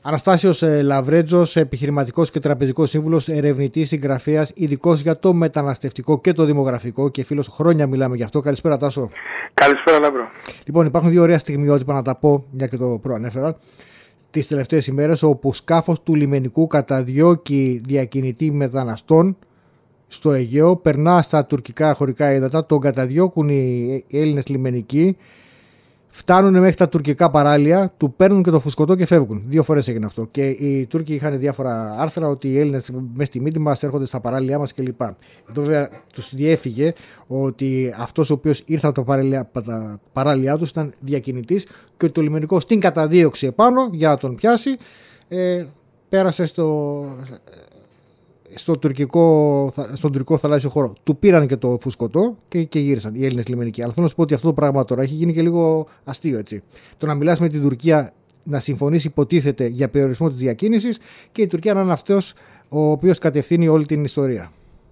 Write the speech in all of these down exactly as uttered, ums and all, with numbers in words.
Αναστάσιος Λαβρέτζος, επιχειρηματικός και τραπεζικός σύμβουλος, ερευνητής, συγγραφέας, ειδικός για το μεταναστευτικό και το δημογραφικό και φίλος, χρόνια μιλάμε γι' αυτό. Καλησπέρα, Τάσο. Καλησπέρα, Λαμπρό. Λοιπόν, υπάρχουν δύο ωραία στιγμιότυπα να τα πω, μια και το προανέφερα, τις τελευταίες ημέρες, όπου σκάφος του λιμενικού καταδιώκει διακινητή μεταναστών στο Αιγαίο, περνά στα τουρκικά χωρικά ύδατα, τον καταδιώκουν οι Έλληνες λιμενικοί. Φτάνουν μέχρι τα τουρκικά παράλια, του παίρνουν και το φουσκωτό και φεύγουν. Δύο φορές έγινε αυτό. Και οι Τούρκοι είχαν διάφορα άρθρα ότι οι Έλληνες μέσα στη μύτη μας έρχονται στα παράλια μας κλπ. Εδώ βέβαια τους διέφυγε ότι αυτός ο οποίος ήρθε από τα παράλια, τα παράλια τους ήταν διακινητής και το λιμενικό στην καταδίωξη επάνω για να τον πιάσει ε, πέρασε στο, στο τουρκικό, στον τουρκικό θαλάσσιο χώρο. Του πήραν και το φουσκωτό και, και γύρισαν οι Έλληνες λιμενικοί. Αλλά θέλω να σου πω ότι αυτό το πράγμα τώρα έχει γίνει και λίγο αστείο, έτσι. Το να μιλάς με την Τουρκία να συμφωνήσει, υποτίθεται, για περιορισμό της διακίνησης και η Τουρκία να είναι αυτός ο οποίος κατευθύνει όλη την ιστορία.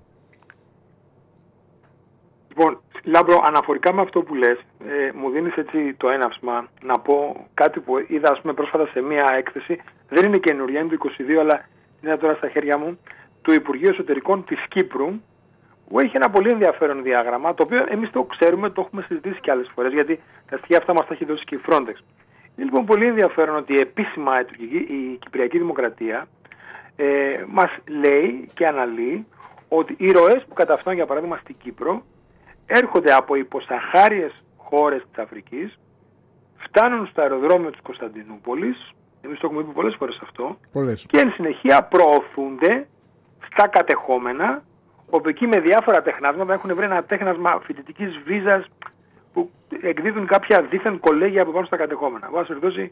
Λοιπόν, Λάμπρο, αναφορικά με αυτό που λες, ε, μου δίνεις έτσι το έναυσμα να πω κάτι που είδα, ας πούμε, πρόσφατα σε μία έκθεση. Δεν είναι καινούργια, είναι το είκοσι δύο, αλλά είναι τώρα στα χέρια μου, του Υπουργείου Εσωτερικών της Κύπρου, που έχει ένα πολύ ενδιαφέρον διάγραμμα, το οποίο εμείς το ξέρουμε, το έχουμε συζητήσει και άλλες φορές, γιατί τα στοιχεία αυτά μας τα έχει δώσει και η Frontex. Είναι λοιπόν πολύ ενδιαφέρον ότι επίσημα η, τουρκική, η Κυπριακή Δημοκρατία ε, μας λέει και αναλύει ότι οι ροές που καταφθάνουν, για παράδειγμα, στην Κύπρο, έρχονται από υποσαχάριες χώρες της Αφρικής, φτάνουν στο αεροδρόμιο της Κωνσταντινούπολης, εμείς το έχουμε πει πολλές φορές αυτό, πολλές. Και εν συνεχεία προωθούνται στα κατεχόμενα, όπου εκεί με διάφορα τεχνάσματα έχουν βρει ένα τέχνασμα φοιτητικής βίζας που εκδίδουν κάποια δίθεν κολέγια που πάνε στα κατεχόμενα. Βάσει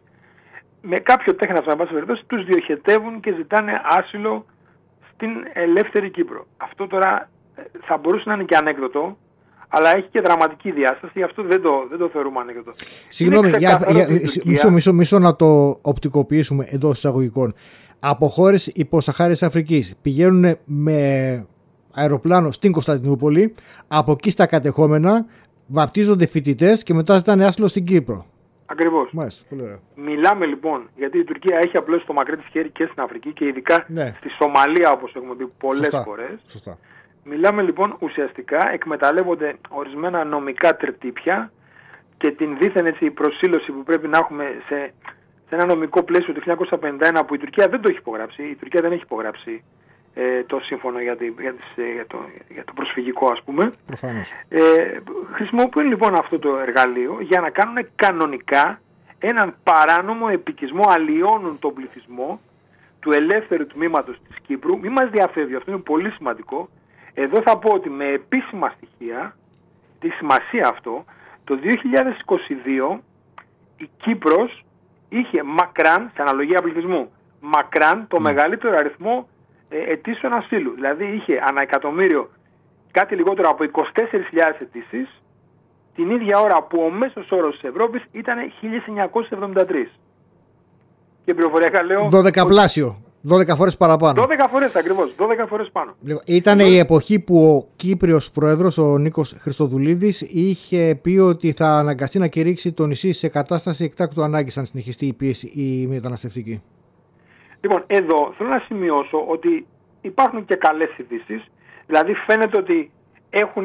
με κάποιο τέχνασμα, βάσει περιπτώσει, τους διοχετεύουν και ζητάνε άσυλο στην ελεύθερη Κύπρο. Αυτό τώρα θα μπορούσε να είναι και ανέκδοτο, αλλά έχει και δραματική διάσταση, γι' αυτό δεν το, δεν το θεωρούμε ανέκδοτο. Συγγνώμη, για, για, μισό, μισό, μισό να το οπτικοποιήσουμε εντός εισαγωγικών. Από χώρες υποσαχάριας Αφρικής πηγαίνουν με αεροπλάνο στην Κωνσταντινούπολη, από εκεί στα κατεχόμενα βαπτίζονται φοιτητές και μετά ζητάνε άσυλο στην Κύπρο. Ακριβώς. Μάλιστα, πολύ ωραία. Μιλάμε λοιπόν, γιατί η Τουρκία έχει απλώς το μακρύ της χέρι και στην Αφρική και ειδικά ναι. στη Σομαλία, όπως έχουμε δει πολλές Σωστά. φορές. Σωστά. Μιλάμε λοιπόν ουσιαστικά, εκμεταλλεύονται ορισμένα νομικά τερτύπια και την δίθεν έτσι προσήλωση που πρέπει να έχουμε σε, σε ένα νομικό πλαίσιο του χίλια εννιακόσια πενήντα ένα που η Τουρκία δεν το έχει υπογράψει. Η Τουρκία δεν έχει υπογράψει ε, το σύμφωνο για, τη, για, τις, ε, για, το, για το προσφυγικό, ας πούμε. Ε, χρησιμοποιούν λοιπόν αυτό το εργαλείο για να κάνουν κανονικά έναν παράνομο επικισμό, αλλοιώνουν τον πληθυσμό του ελεύθερου τμήματος της Κύπρου. Μην μας διαφεύγει, αυτό είναι πολύ σημαντικό. Εδώ θα πω ότι με επίσημα στοιχεία, τη σημασία αυτό, το δύο χιλιάδες είκοσι δύο η Κύπρος είχε μακράν, σε αναλογία πληθυσμού, μακράν το mm. μεγαλύτερο αριθμό ε, αιτήσεων ασύλου. Δηλαδή είχε ανά εκατομμύριο κάτι λιγότερο από είκοσι τέσσερις χιλιάδες αιτήσεις, την ίδια ώρα που ο μέσος όρος της Ευρώπης ήταν χίλια εννιακόσιες εβδομήντα τρεις. Και πληροφοριακά λέω... δωδεκαπλάσιο. δώδεκα φορές παραπάνω. δώδεκα φορές ακριβώς, δώδεκα φορές πάνω. Ήταν η εποχή που ο Κύπριος πρόεδρος, ο Νίκος Χριστοδουλίδης, είχε πει ότι θα αναγκαστεί να κηρύξει το νησί σε κατάσταση εκτάκτου ανάγκης αν συνεχιστεί η πίεση η μεταναστευτική. Λοιπόν, εδώ θέλω να σημειώσω ότι υπάρχουν και καλές ειδήσεις. Δηλαδή φαίνεται ότι έχουν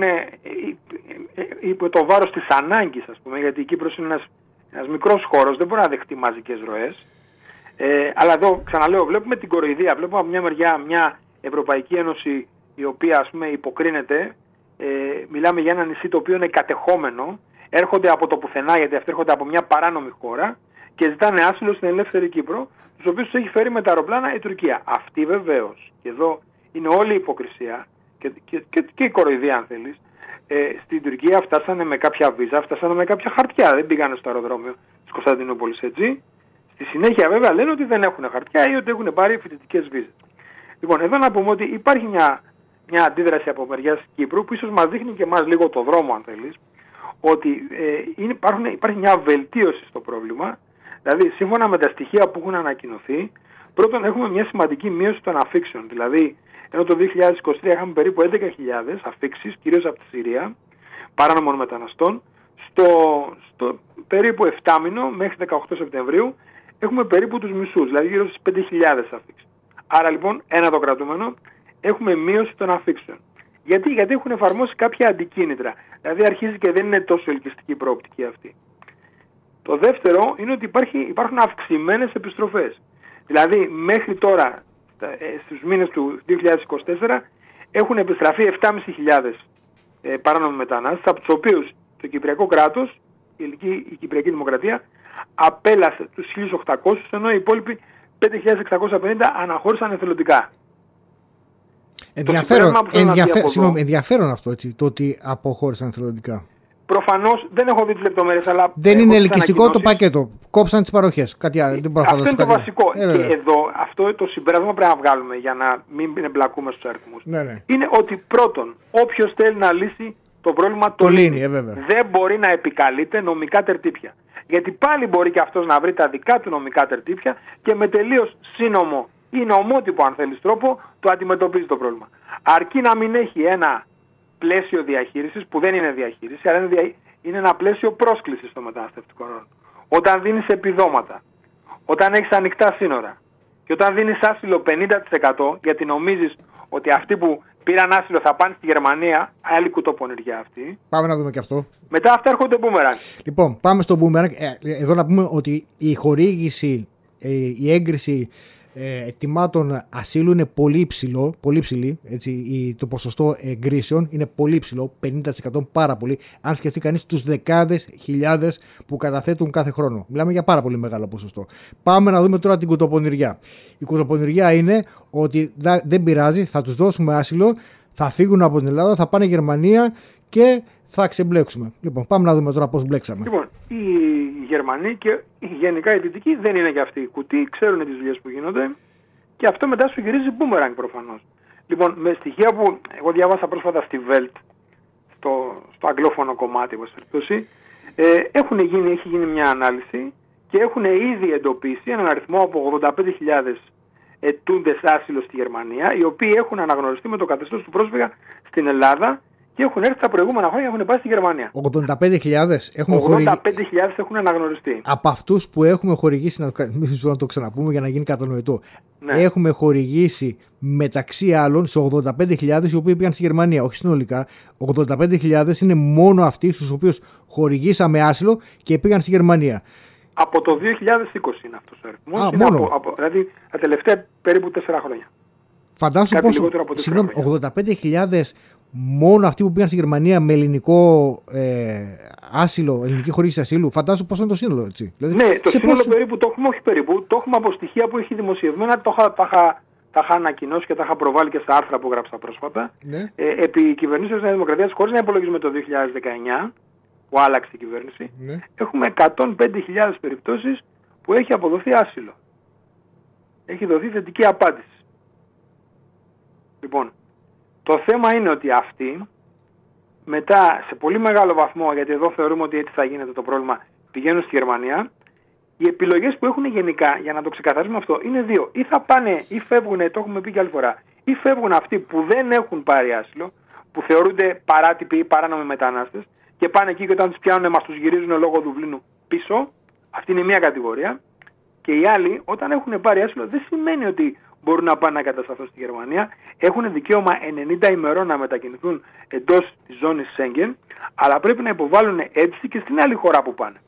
υπό το βάρος της ανάγκης, ας πούμε, γιατί η Κύπρος είναι ένας, ένας μικρός χώρος, δεν μπορεί να δεχτεί μαζικές ροές. Ε, αλλά εδώ, ξαναλέω, βλέπουμε την κοροϊδία. Βλέπουμε από μια μεριά μια Ευρωπαϊκή Ένωση η οποία, ας πούμε, υποκρίνεται. Ε, μιλάμε για ένα νησί το οποίο είναι κατεχόμενο. Έρχονται από το πουθενά, γιατί αυτοί έρχονται από μια παράνομη χώρα και ζητάνε άσυλο στην ελεύθερη Κύπρο, τους οποίους τους έχει φέρει με τα αεροπλάνα η Τουρκία. Αυτή βεβαίως, και εδώ είναι όλη η υποκρισία και, και, και, και η κοροϊδία, αν θέλεις. Ε, στην Τουρκία φτάσανε με κάποια βίζα, φτάσανε με κάποια χαρτιά. Δεν πήγανε στο αεροδρόμιο της Κωνσταντινούπολης, έτσι. Στη συνέχεια βέβαια λένε ότι δεν έχουν χαρτιά ή ότι έχουν πάρει φοιτητικές βίζες. Λοιπόν, εδώ να πούμε ότι υπάρχει μια, μια αντίδραση από μεριάς Κύπρου που ίσως μας δείχνει και εμάς λίγο το δρόμο, αν θέλεις, ότι ε, είναι, υπάρχουν, υπάρχει μια βελτίωση στο πρόβλημα. Δηλαδή, σύμφωνα με τα στοιχεία που έχουν ανακοινωθεί, πρώτον έχουμε μια σημαντική μείωση των αφήξεων. Δηλαδή, ενώ το δύο χιλιάδες είκοσι τρία είχαμε περίπου έντεκα χιλιάδες αφήξεις, κυρίως από τη Συρία, παράνομων μεταναστών, στο, στο περίπου εφτάμηνο μέχρι δεκαοκτώ Σεπτεμβρίου έχουμε περίπου τους μισούς, δηλαδή γύρω στις πέντε χιλιάδες αφήξεις. Άρα λοιπόν, ένα το κρατούμενο, έχουμε μείωση των αφήξεων. Γιατί, Γιατί έχουν εφαρμόσει κάποια αντικίνητρα. Δηλαδή αρχίζει και δεν είναι τόσο ελκυστική η προοπτική αυτή. Το δεύτερο είναι ότι υπάρχει, υπάρχουν αυξημένες επιστροφές. Δηλαδή μέχρι τώρα, στους μήνες του δύο χιλιάδες είκοσι τέσσερα, έχουν επιστραφεί επτά χιλιάδες πεντακόσιοι ε, παράνομοι μετανάστες, από τους οποίους το Κυπριακό κράτος, η, η Κυπριακή Δημοκρατία, απέλασε τους χίλιους οκτακόσιους, ενώ οι υπόλοιποι πέντε χιλιάδες εξακόσια πενήντα αναχώρησαν εθελοντικά. Ενδιαφέρον, το ενδιαφέ... Συγγνώμη, ενδιαφέρον αυτό, έτσι, το ότι αποχώρησαν εθελοντικά. Προφανώς δεν έχω δει τις λεπτομέρειες, αλλά. Δεν είναι ελκυστικό το πακέτο. Κόψαν τις παροχές. Κάτι άλλο. Δεν αυτό είναι το κάτι... βασικό. Ε, και εδώ, αυτό το συμπέρασμα πρέπει να βγάλουμε για να μην εμπλακούμε στους αριθμούς. Ναι, ναι. Είναι ότι πρώτον, όποιος θέλει να λύσει το πρόβλημα το, το λύνει. Ε, δεν μπορεί να επικαλείται νομικά τερτύπια. Γιατί πάλι μπορεί και αυτός να βρει τα δικά του νομικά τερτύπια και με τελείως σύνομο ή νομότυπο, αν θέλεις τρόπο, το αντιμετωπίζει το πρόβλημα. Αρκεί να μην έχει ένα πλαίσιο διαχείρισης, που δεν είναι διαχείριση, αλλά είναι, δια... είναι ένα πλαίσιο πρόσκλησης στο μεταναστευτικό ρόλο. Όταν δίνεις επιδόματα, όταν έχεις ανοιχτά σύνορα και όταν δίνεις άσυλο πενήντα τοις εκατό, γιατί νομίζεις ότι αυτοί που πήραν άσυλο θα πάνε στη Γερμανία, άλλη κουτοπονηριά αυτή. Πάμε να δούμε και αυτό. Μετά αυτά έρχονται μπούμερανγκ. Λοιπόν, πάμε στο μπούμερανγκ. Εδώ να πούμε ότι η χορήγηση, η έγκριση ετοιμάτων ασύλου είναι πολύ υψηλό, πολύ υψηλή, έτσι, το ποσοστό εγκρίσεων είναι πολύ υψηλό, πενήντα τοις εκατό, πάρα πολύ, αν σκεφτεί κανείς τους δεκάδες χιλιάδες που καταθέτουν κάθε χρόνο. Μιλάμε για πάρα πολύ μεγάλο ποσοστό. Πάμε να δούμε τώρα την κουτοπονηριά. Η κουτοπονηριά είναι ότι δεν πειράζει, θα τους δώσουμε άσυλο, θα φύγουν από την Ελλάδα, θα πάνε Γερμανία και θα ξεμπλέξουμε. Λοιπόν, πάμε να δούμε τώρα πώς μπλέξαμε. Λοιπόν, οι Γερμανοί και γενικά οι Δυτικοί δεν είναι για αυτοί οι κουτί, ξέρουν τις δουλειές που γίνονται και αυτό μετά σου γυρίζει boomerang προφανώς. Λοιπόν, με στοιχεία που εγώ διάβασα πρόσφατα στη Welt, στο, στο αγγλόφωνο κομμάτι, όπως περιπτώσει, ε, έχουν γίνει, έχει γίνει μια ανάλυση και έχουν ήδη εντοπίσει έναν αριθμό από ογδόντα πέντε χιλιάδες ετούντες άσυλο στη Γερμανία, οι οποίοι έχουν αναγνωριστεί με το καθεστώς του πρόσφυγα στην Ελλάδα και έχουν έρθει τα προηγούμενα χρόνια και έχουν πάει στη Γερμανία. ογδόντα πέντε χιλιάδες έχουν, ογδόντα πέντε χιλιάδες έχουν αναγνωριστεί. Από αυτούς που έχουμε χορηγήσει, να, να το ξαναπούμε για να γίνει κατανοητό, ναι. Έχουμε χορηγήσει μεταξύ άλλων σε ογδόντα πέντε χιλιάδες οι οποίοι πήγαν στη Γερμανία. Όχι συνολικά. ογδόντα πέντε χιλιάδες είναι μόνο αυτοί στους οποίους χορηγήσαμε άσυλο και πήγαν στη Γερμανία. Από το δύο χιλιάδες είκοσι είναι αυτός ο αριθμός. Μόνο. Από, από, δηλαδή τα τελευταία περίπου τέσσερα χρόνια. Φαντάσου πόσο. Συγγνώμη, ογδόντα πέντε χιλιάδες μόνο αυτοί που πήγαν στη Γερμανία με ελληνικό ε, άσυλο, ελληνική χορήγηση ασύλου. Φαντάσου πόσο είναι το σύνολο, έτσι. Δηλαδή, ναι, το σύνολο πόσο... περίπου το έχουμε, όχι περίπου, το έχουμε από στοιχεία που έχει δημοσιευμένα, το είχα, τα, είχα, τα είχα ανακοινώσει και τα είχα προβάλει και στα άρθρα που γράψα πρόσφατα. Ναι. Ε, επί κυβερνήσεως της Δημοκρατίας, χωρίς να υπολογίζουμε το δύο χιλιάδες δεκαεννιά, που άλλαξε η κυβέρνηση, ναι. Έχουμε εκατόν πέντε χιλιάδες περιπτώσεις που έχει αποδοθεί άσυλο. Έχει δοθεί θετική απάντηση. Λοιπόν, το θέμα είναι ότι αυτοί μετά σε πολύ μεγάλο βαθμό, γιατί εδώ θεωρούμε ότι έτσι θα γίνεται το πρόβλημα, πηγαίνουν στη Γερμανία. Οι επιλογές που έχουν γενικά, για να το ξεκαθαρίσουμε αυτό, είναι δύο. Ή θα πάνε ή φεύγουν, το έχουμε πει και άλλη φορά, ή φεύγουν αυτοί που δεν έχουν πάρει άσυλο, που θεωρούνται παράτυποι ή παράνομοι μετανάστες και πάνε εκεί και όταν τους πιάνουν μας τους γυρίζουν λόγω Δουβλίνου πίσω. Αυτή είναι μία κατηγορία. Και οι άλλοι, όταν έχουν πάρει άσυλο, δεν σημαίνει ότι μπορούν να πάνε να κατασταθούν στη Γερμανία. Έχουν δικαίωμα ενενήντα ημερών να μετακινηθούν εντός της ζώνης Σέγγεν, αλλά πρέπει να υποβάλουν αίτηση και στην άλλη χώρα που πάνε.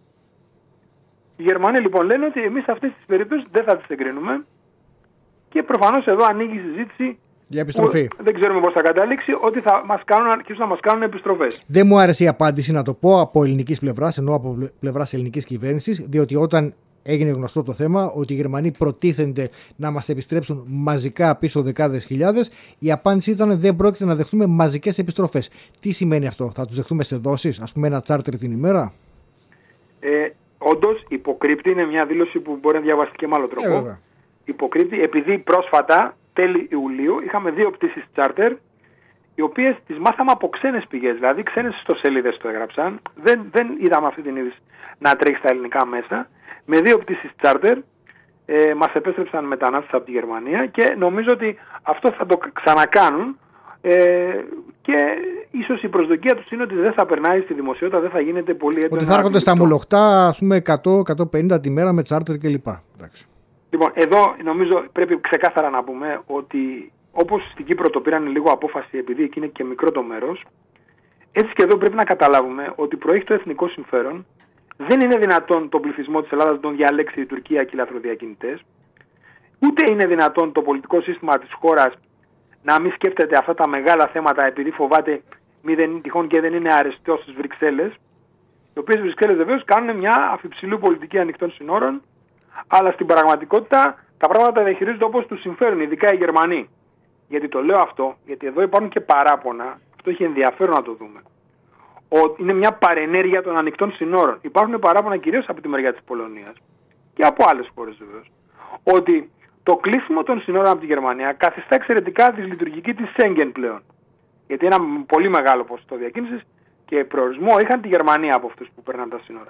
Οι Γερμανοί λοιπόν λένε ότι εμείς αυτές τις περιπτώσεις δεν θα τις εγκρίνουμε και προφανώς εδώ ανοίγει η συζήτηση για επιστροφή. Δεν ξέρουμε πώς θα καταλήξει, ότι θα μας κάνουν, αρχίσουν να μας κάνουν επιστροφές. Δεν μου άρεσε η απάντηση, να το πω, από ελληνικής πλευράς, ενώ από πλευράς ελληνικής κυβέρνησης, διότι όταν έγινε γνωστό το θέμα ότι οι Γερμανοί προτίθενται να μας επιστρέψουν μαζικά πίσω δεκάδες χιλιάδες, η απάντηση ήταν δεν πρόκειται να δεχτούμε μαζικές επιστροφές. Τι σημαίνει αυτό, θα τους δεχτούμε σε δόσεις, ας πούμε ένα τσάρτερ την ημέρα? Ε, όντως υποκρύπτει, είναι μια δήλωση που μπορεί να διαβαστεί και με άλλο τρόπο. Ε, υποκρύπτει, επειδή πρόσφατα, τέλη Ιουλίου, είχαμε δύο πτήσεις τσάρτερ, οι οποίες τις μάθαμε από ξένες πηγές, δηλαδή ξένες ιστοσελίδες το έγραψαν. Δεν, δεν είδαμε αυτή την είδηση να τρέχει στα ελληνικά μέσα. Με δύο πτήσεις τσάρτερ ε, μας επέστρεψαν μετανάστες από τη Γερμανία και νομίζω ότι αυτό θα το ξανακάνουν Ε, και ίσως η προσδοκία τους είναι ότι δεν θα περνάει στη δημοσιότητα, δεν θα γίνεται πολύ έντονα. Ότι θα έρχονται στα μουλοχτά, ας πούμε, εκατό με εκατόν πενήντα τη μέρα με τσάρτερ κλπ. Λοιπόν, εδώ νομίζω πρέπει ξεκάθαρα να πούμε ότι όπως στην Κύπρο το πήραν λίγο απόφαση επειδή εκεί είναι και μικρό το μέρος, έτσι και εδώ πρέπει να καταλάβουμε ότι προέχει το εθνικό συμφέρον. Δεν είναι δυνατόν τον πληθυσμό της Ελλάδας να τον διαλέξει η Τουρκία και οι λαθροδιακινητές. Ούτε είναι δυνατόν το πολιτικό σύστημα της χώρας να μην σκέφτεται αυτά τα μεγάλα θέματα επειδή φοβάται μη δεν, τυχόν και δεν είναι αρεστό στις Βρυξέλλες. Οι οποίες Βρυξέλλες βεβαίως κάνουν μια αφιψηλού πολιτική ανοιχτών συνόρων, αλλά στην πραγματικότητα τα πράγματα διαχειρίζονται όπως τους συμφέρουν, ειδικά οι Γερμανοί. Γιατί το λέω αυτό, γιατί εδώ υπάρχουν και παράπονα, αυτό έχει ενδιαφέρον να το δούμε. Ότι είναι μια παρενέργεια των ανοιχτών συνόρων. Υπάρχουν παράπονα κυρίως από τη μεριά της Πολωνίας και από άλλες χώρες βεβαίως. Ότι το κλείσιμο των συνόρων από τη Γερμανία καθιστά εξαιρετικά δυσλειτουργική τη Σέγγεν πλέον. Γιατί ένα πολύ μεγάλο ποσοστό διακίνησης και προορισμό είχαν τη Γερμανία από αυτούς που περνάνε τα σύνορα.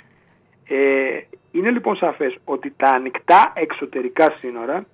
Ε, είναι λοιπόν σαφές ότι τα ανοιχτά εξωτερικά σύνορα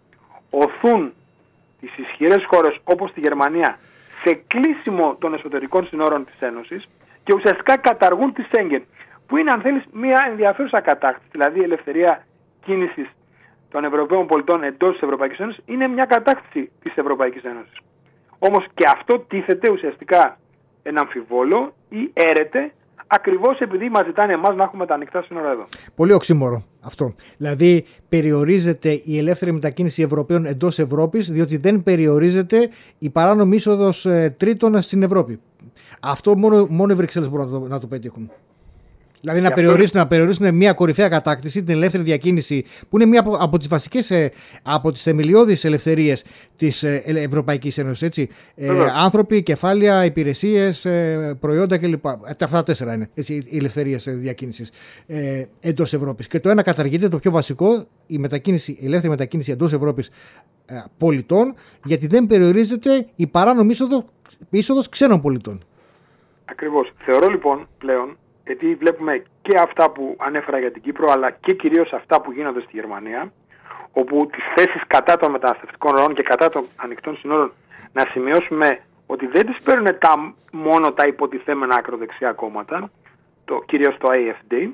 οθούν τις ισχυρές χώρες όπως τη Γερμανία σε κλείσιμο των εσωτερικών συνόρων της Ένωσης και ουσιαστικά καταργούν τη Σέγγεν, που είναι αν θέλεις μια ενδιαφέρουσα κατάκτηση, δηλαδή η ελευθερία κίνησης των Ευρωπαίων πολιτών εντός της Ευρωπαϊκής Ένωσης είναι μια κατάκτηση της Ευρωπαϊκής Ένωσης. Όμως και αυτό τίθεται ουσιαστικά ένα αμφιβόλο ή έρεται ακριβώς επειδή μας ζητάνε εμάς να έχουμε τα ανοιχτά σύνορα εδώ. Πολύ οξύμορο αυτό. Δηλαδή περιορίζεται η ελεύθερη μετακίνηση Ευρωπαίων εντός Ευρώπης, διότι δεν περιορίζεται η παράνομη είσοδος ε, τρίτων στην Ευρώπη. Αυτό μόνο, μόνο οι Βρυξέλλες μπορούν να το, να το πετύχουν. Δηλαδή να περιορίσουν, να περιορίσουν μια κορυφαία κατάκτηση, την ελεύθερη διακίνηση, που είναι μία από, από τις βασικές, από τις θεμελιώδεις ελευθερίες της Ευρωπαϊκής Ένωσης. Έτσι. Ε, άνθρωποι, κεφάλαια, υπηρεσίες, προϊόντα κλπ. Αυτά τα τέσσερα είναι έτσι, οι ελευθερίες διακίνησης ε, εντός Ευρώπης. Και το ένα καταργείται, το πιο βασικό, η, μετακίνηση, η ελεύθερη μετακίνηση εντός Ευρώπης ε, πολιτών, γιατί δεν περιορίζεται η παράνομη είσοδο, είσοδος ξένων πολιτών. Ακριβώς. Θεωρώ λοιπόν πλέον, γιατί βλέπουμε και αυτά που ανέφερα για την Κύπρο, αλλά και κυρίως αυτά που γίνονται στη Γερμανία, όπου τις θέσεις κατά των μεταναστευτικών ροών και κατά των ανοιχτών συνόρων, να σημειώσουμε ότι δεν τις παίρνουν τα, μόνο τα υποτιθέμενα ακροδεξιά κόμματα, το, κυρίως το έι εφ ντι,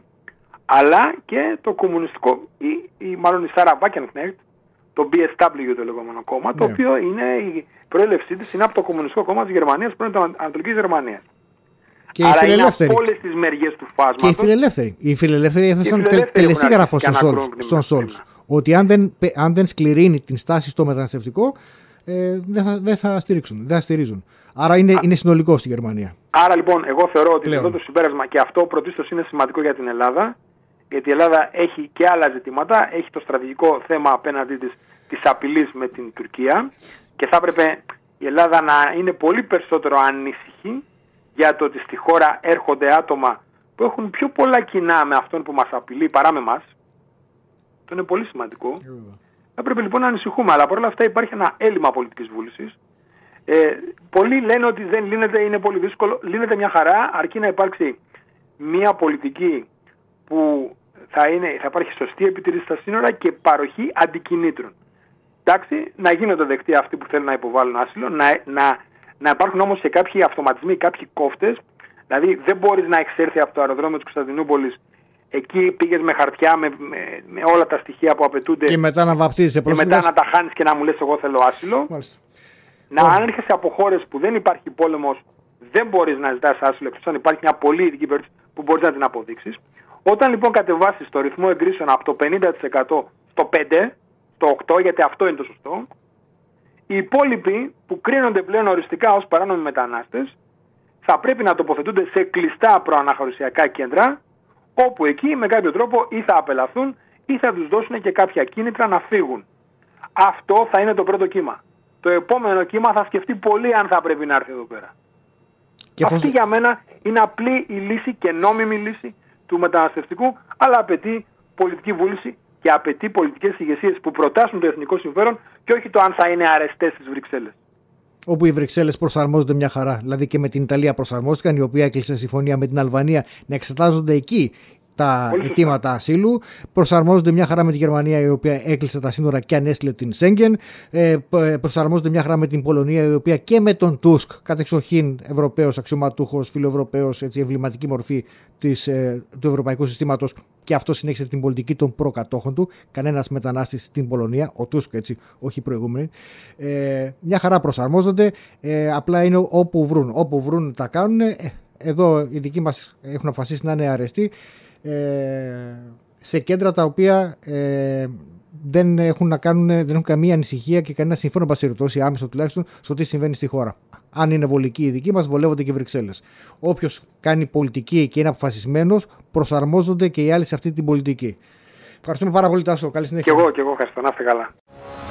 αλλά και το κομμουνιστικό, ή, ή μάλλον η Σάρα Βάκενκνεχτ, το μπι ες ντάμπλιου το λεγόμενο κόμμα, yeah. το οποίο είναι, η προέλευσή της είναι από το Κομμουνιστικό Κόμμα της Γερμανίας, πρώην της Ανατολικής Γερμανίας. Και άρα είναι από όλες τις μεριές του φάσματος. Και οι φιλελεύθεροι. Οι φιλελεύθεροι έθεσαν τελεσίγραφο στον Σόλτς. Ότι αν δεν, αν δεν σκληρύνει την στάση στο μεταναστευτικό, ε, δεν, θα, δεν θα στηρίξουν. Δεν θα στηρίζουν. Άρα είναι, είναι συνολικό στη Γερμανία. Άρα λοιπόν, εγώ θεωρώ ότι εδώ το συμπέρασμα, και αυτό πρωτίστως είναι σημαντικό για την Ελλάδα, γιατί η Ελλάδα έχει και άλλα ζητήματα. Έχει το στρατηγικό θέμα απέναντί της, της απειλής με την Τουρκία, και θα έπρεπε η Ελλάδα να είναι πολύ περισσότερο ανήσυχη για το ότι στη χώρα έρχονται άτομα που έχουν πιο πολλά κοινά με αυτόν που μας απειλεί παρά με εμάς. Αυτό είναι πολύ σημαντικό. Yeah. Θα πρέπει λοιπόν να ανησυχούμε, αλλά παρόλα αυτά υπάρχει ένα έλλειμμα πολιτικής βούλησης. Ε, πολλοί λένε ότι δεν λύνεται, είναι πολύ δύσκολο. Λύνεται μια χαρά, αρκεί να υπάρξει μια πολιτική που θα, είναι, θα υπάρχει σωστή επιτήρηση στα σύνορα και παροχή αντικινήτρων. Εντάξει, να γίνονται δεκτοί αυτοί που θέλουν να υποβάλουν άσυλο, να, να, να υπάρχουν όμως και κάποιοι αυτοματισμοί, κάποιοι κόφτες. Δηλαδή δεν μπορείς να εξέλθει από το αεροδρόμιο της Κωνσταντινούπολης, εκεί πήγες με χαρτιά, με, με, με όλα τα στοιχεία που απαιτούνται, και μετά να βαπτίζεσαι πρόσφυγας, και μετά να τα χάνεις και να μου λες εγώ θέλω άσυλο. Μάλιστα. Να oh. αν έρχεσαι από χώρες που δεν υπάρχει πόλεμος, δεν μπορείς να ζητάς άσυλο, εκτός αν υπάρχει μια πολύ ειδική περίπτωση που μπορείς να την αποδείξεις. Όταν λοιπόν κατεβάσεις το ρυθμό εγκρίσεων από το πενήντα τοις εκατό στο πέντε τοις εκατό, στο οκτώ τοις εκατό, γιατί αυτό είναι το σωστό, οι υπόλοιποι που κρίνονται πλέον οριστικά ως παράνομοι μετανάστες θα πρέπει να τοποθετούνται σε κλειστά προαναχωρησιακά κέντρα, όπου εκεί με κάποιο τρόπο ή θα απελαθούν ή θα τους δώσουν και κάποια κίνητρα να φύγουν. Αυτό θα είναι το πρώτο κύμα. Το επόμενο κύμα θα σκεφτεί πολύ αν θα πρέπει να έρθει εδώ πέρα. Και αυτή φως... για μένα είναι απλή η λύση και νόμιμη λύση του μεταναστευτικού, αλλά απαιτεί πολιτική βούληση και απαιτεί πολιτικές ηγεσίες που προτάσουν το εθνικό συμφέρον και όχι το αν θα είναι αρεστές στις Βρυξέλλες. Όπου οι Βρυξέλλες προσαρμόζονται μια χαρά. Δηλαδή και με την Ιταλία προσαρμόστηκαν, η οποία έκλεισε συμφωνία με την Αλβανία να εξετάζονται εκεί τα αιτήματα ασύλου. Προσαρμόζονται μια χαρά με τη Γερμανία, η οποία έκλεισε τα σύνορα και ανέστηλε την Σέγγεν. Ε, προσαρμόζονται μια χαρά με την Πολωνία, η οποία και με τον Τούσκ, κατεξοχήν Ευρωπαίος αξιωματούχος, φιλοευρωπαίος, εμβληματική μορφή της, ε, του ευρωπαϊκού συστήματος, και αυτό συνέχισε την πολιτική των προκατόχων του. Κανένας μετανάστης στην Πολωνία, ο Τούσκ έτσι, όχι οι προηγούμενοι. Ε, μια χαρά προσαρμόζονται. Ε, απλά είναι όπου βρουν. Όπου βρουν τα κάνουν. Ε, εδώ οι δικοί μας έχουν αποφασίσει να είναι αρεστοί σε κέντρα τα οποία ε, δεν, έχουν να κάνουν, δεν έχουν καμία ανησυχία και κανένα συμφώνο πασιρτώσει άμεσο τουλάχιστον στο τι συμβαίνει στη χώρα. Αν είναι βολικοί οι δικοί μας, βολεύονται και οι Βρυξέλλες. Όποιος κάνει πολιτική και είναι αποφασισμένος, προσαρμόζονται και οι άλλοι σε αυτή την πολιτική. Ευχαριστούμε πάρα πολύ, Τάσο. Καλή συνέχεια. Και εγώ, και εγώ ευχαριστώ. Να είστε καλά.